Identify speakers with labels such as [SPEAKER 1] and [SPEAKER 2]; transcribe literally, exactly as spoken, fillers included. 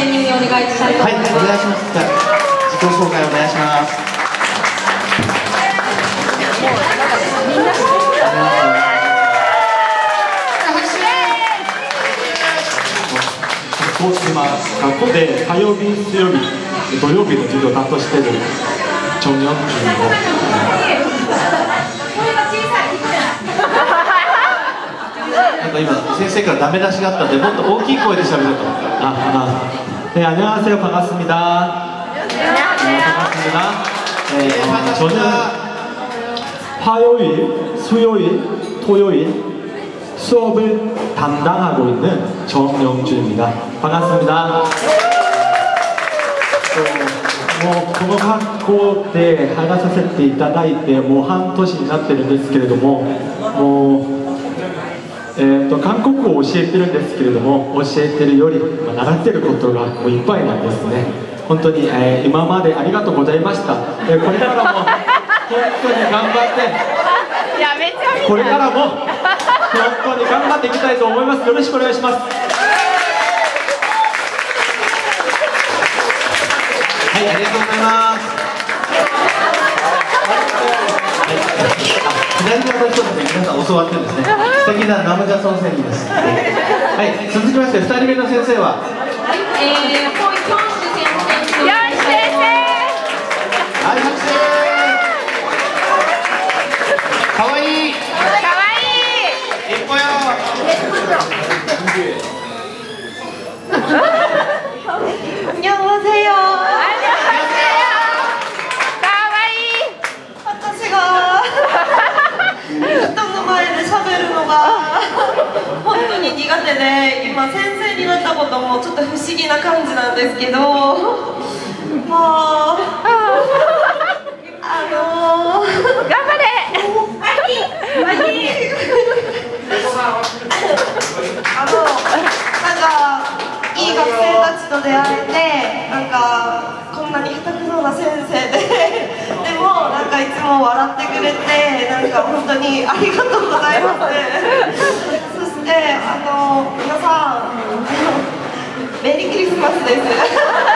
[SPEAKER 1] 生にお願いしたいと思います。
[SPEAKER 2] はい、お願いします。じゃあ自己紹介お願いします。
[SPEAKER 3] みんな知ってる。今、学校で火曜日、水曜日、土曜日の授業を担当しているチョンヨンジュンを。
[SPEAKER 2] なんか今先生からダメ出しがあったんでもっと大きい声で喋ると。
[SPEAKER 3] あ、あ、네、안녕하세요。반갑습니다。 반갑습니다。 네、 저는 화요일, 수요일, 토요일 수업을 담당하고 있는 정영준입니다. 반갑습니다. 뭐, この学校で話させていただいてもう半年になってるんですけれども、もう、えー、と韓国語を教えてるんですけれども、教えてるより、まあ、習ってることがもういっぱいなんですね。本当に、えー、今までありがとうございました。えー、これからも本当に頑張ってこれからも本当に頑張っていきたいと思います。よろしくお願いします。はい、
[SPEAKER 2] ありがとうございます。左側の人ですね、皆さん教わってるんですね。素敵なナムジャソン先生です。はい、続きましてふたりめの先生は、
[SPEAKER 1] えー、ホイ・キョンシ先生。
[SPEAKER 2] はい、先生。かわいい。一歩よ。
[SPEAKER 4] 안녕하세요。私が人の前で喋るのが本当に苦手で、今先生になったこともちょっと不思議な感じなんですけど、まああのー、頑張れ。あのなんかいい学生たちと出会えて、なんかこんなに下手くそな先生ででもなんかいつも笑ってくれて、なんか本当にありがとうございます。そしてあの皆さんメリークリスマスです。